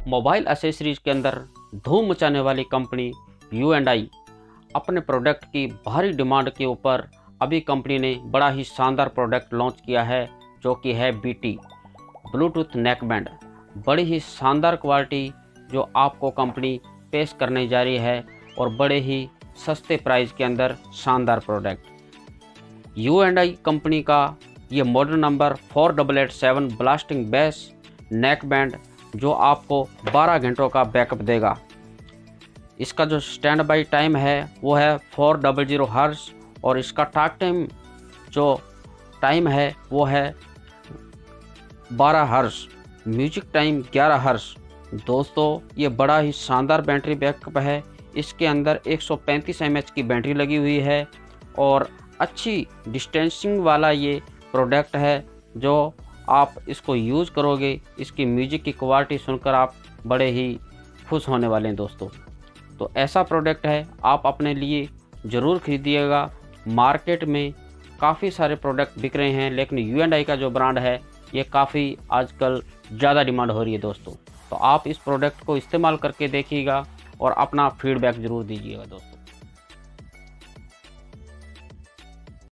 Mobile accessories के अंदर धूम मचाने वाली कंपनी U&I अपने प्रोडक्ट की भारी डिमांड के ऊपर अभी कंपनी ने बड़ा ही शानदार प्रोडक्ट लॉन्च किया है, जो कि है BT ब्लूटूथ नेक बैंड। बड़ी ही शानदार क्वालिटी जो आपको कंपनी पेश करने जा रही है और बड़े ही सस्ते प्राइस के अंदर शानदार प्रोडक्ट। U&I कंपनी का ये model number 4887 blasting bass neck band जो आपको 12 घंटों का बैकअप देगा। इसका जो स्टैंड बाई टाइम है वो है 400 हर्ट्ज और इसका टॉक टाइम जो टाइम है वो है 12 हर्ट्ज, म्यूजिक टाइम 11 हर्ट्ज। दोस्तों ये बड़ा ही शानदार बैटरी बैकअप है। इसके अंदर 135 mAh की बैटरी लगी हुई है और अच्छी डिस्टेंसिंग वाला ये प्रोडक्ट है। जो आप इसको यूज़ करोगे, इसकी म्यूजिक की क्वालिटी सुनकर आप बड़े ही खुश होने वाले हैं दोस्तों। तो ऐसा प्रोडक्ट है, आप अपने लिए ज़रूर खरीदिएगा। मार्केट में काफ़ी सारे प्रोडक्ट बिक रहे हैं, लेकिन U&I का जो ब्रांड है ये काफ़ी आजकल ज़्यादा डिमांड हो रही है दोस्तों। तो आप इस प्रोडक्ट को इस्तेमाल करके देखिएगा और अपना फीडबैक ज़रूर दीजिएगा दोस्तों।